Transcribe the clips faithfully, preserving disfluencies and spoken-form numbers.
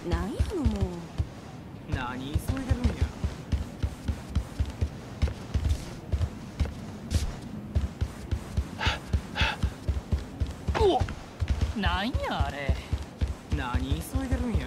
なんやのもう。 何急いでるんや。 おっ、なんやあれ。 何急いでるんや。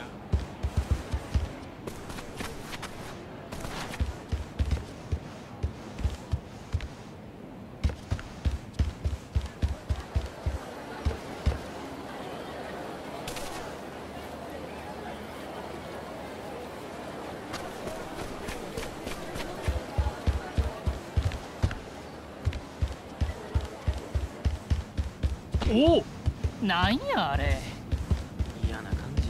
おお、なんやあれ。 嫌な感じや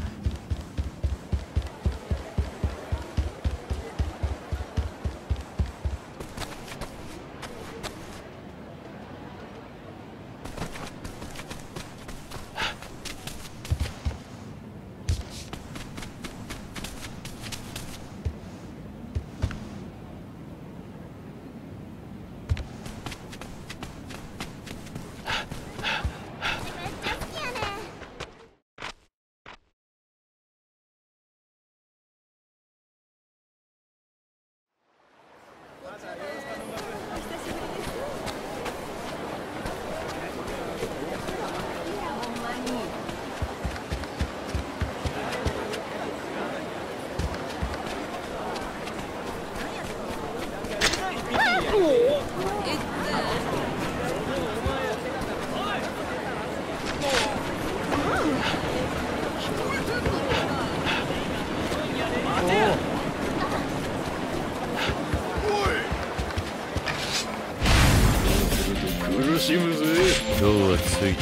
苦しむぜ。今日はついてない。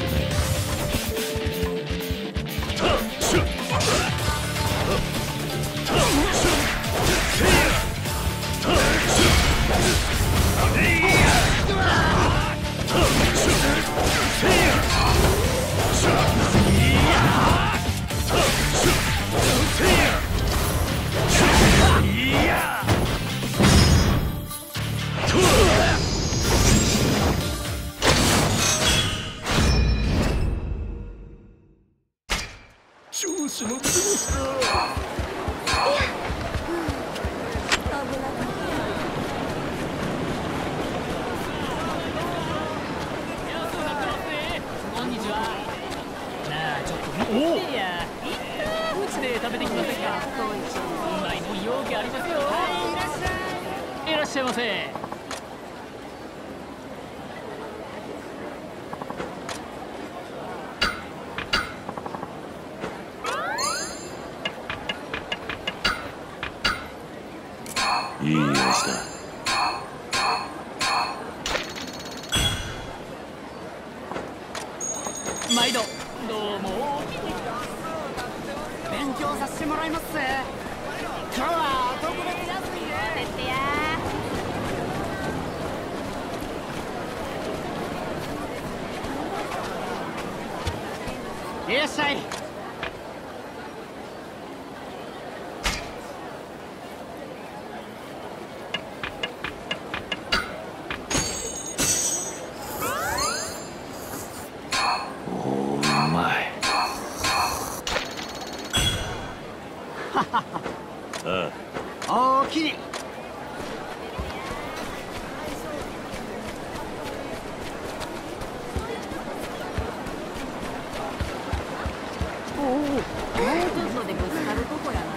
調子乗ってますか。 こんにちは。なあ、ちょっと見てや。うちで食べてきませんか。うまいもん容器ありますよ。はい、いらっしゃい。いらっしゃいませ。 いい様子だ。 毎度どうも。 勉強させてもらいます。今日は特別安いね。 てやいらっしゃい。おおきに。 おお、もうちょっとでぶつかるとこやな。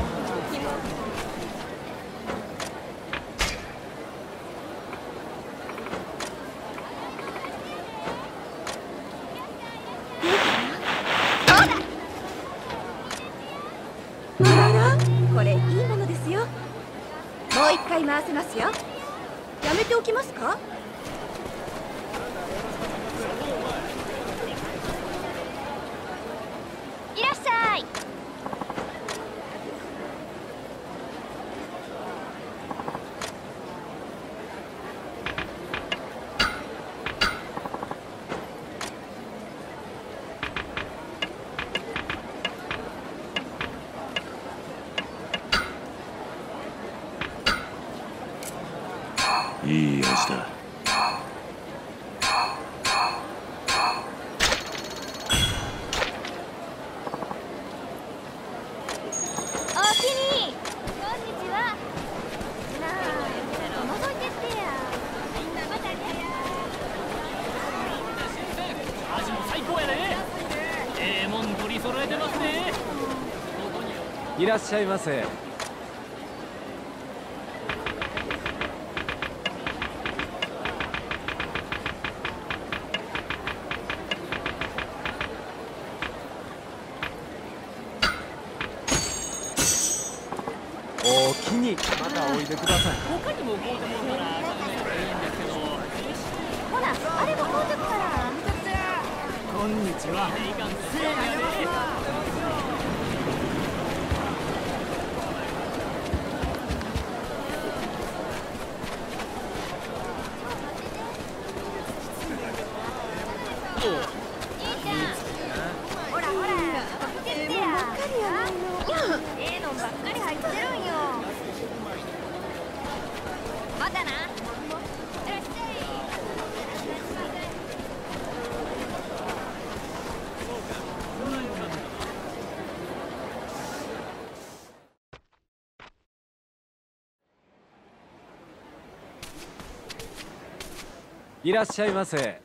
あら、これいいものですよ。もう一回回せますよ。やめておきますか。いらっしゃい。 いい味だ。 れてますね。 いらっしゃいませ。おおきにまたおいでください。 他にもこうでもならいいんですけど。 ほら、あれも到着から。 こんにちは。 せやね。 ほらほら、見てってや。ええのばっかり入ってるんよ。またな。 いらっしゃいませ。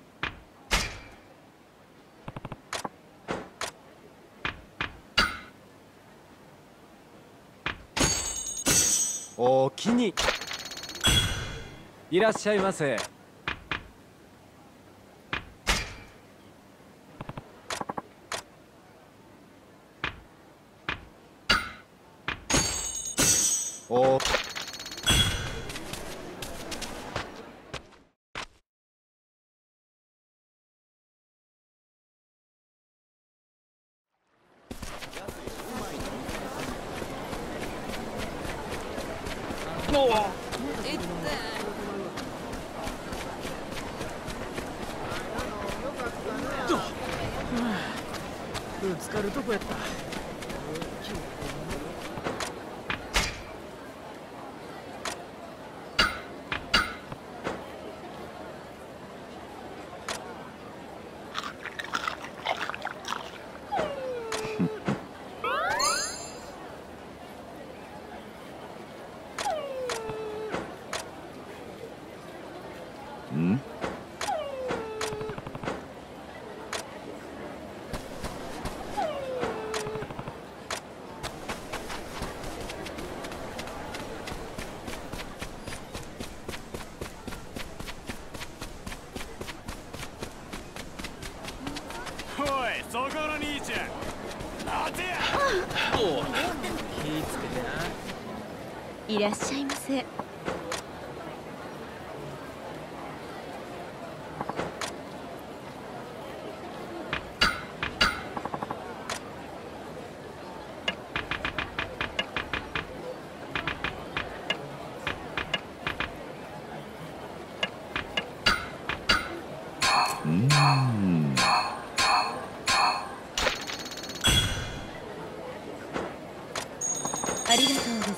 おおきにいらっしゃいませ。おぶつかるとこやった。 ん？ おい、そこの兄ちゃん。待てや。 お気ぃつけてな。 いらっしゃいませ。 うーん。 ありがとうございます。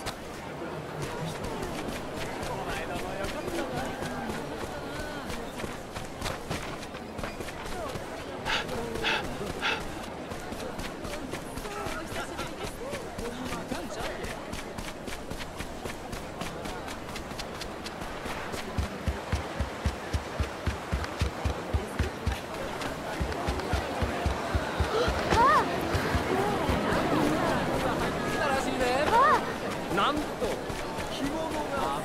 なんと着物が。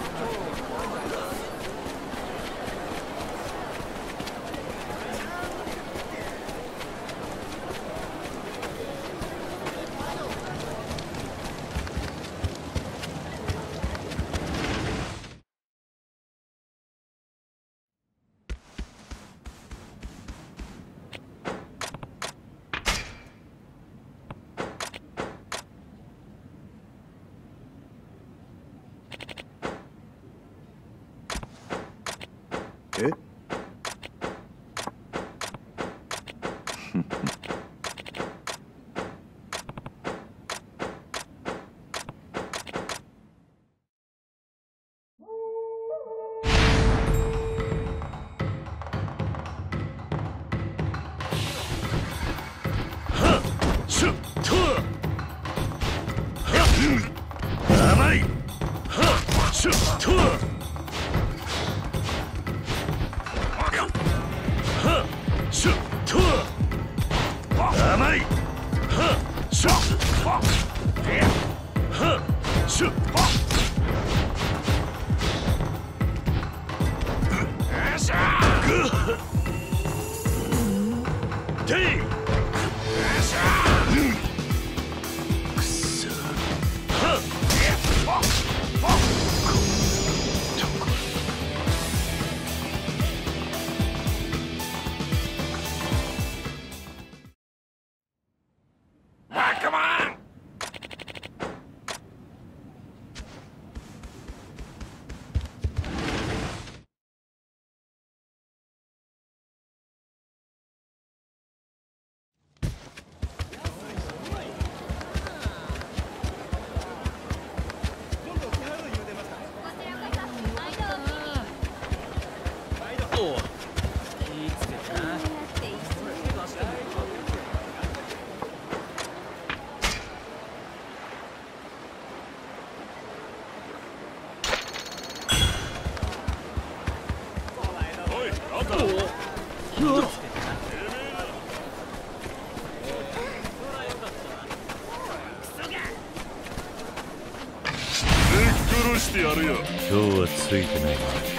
え？ シュッと。甘い。シュッと。シュッと。甘い。 してやるよ。 今日はついてないな。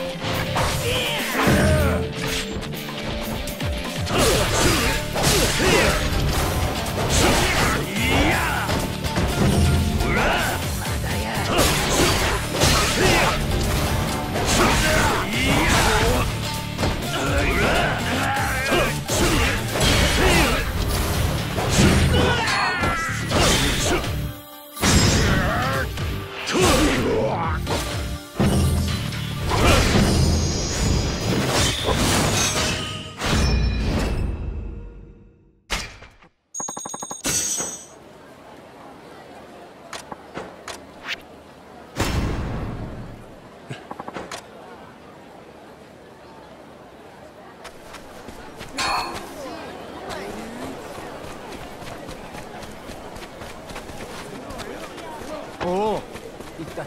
おお、いった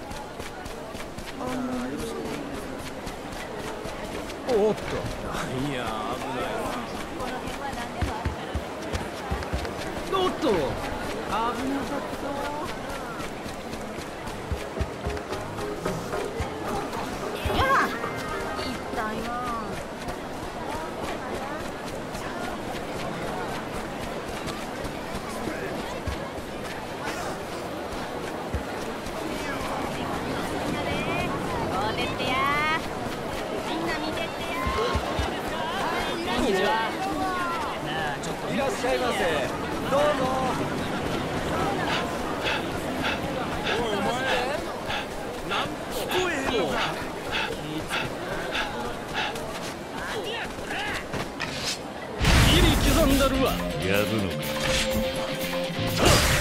おっと、いや危ないな。おっと、危なかったやら痛いな。 いらっしゃいませ。どうぞ。おいお前、なん聞こえへんのか。切り刻んだるわ。 やるのか。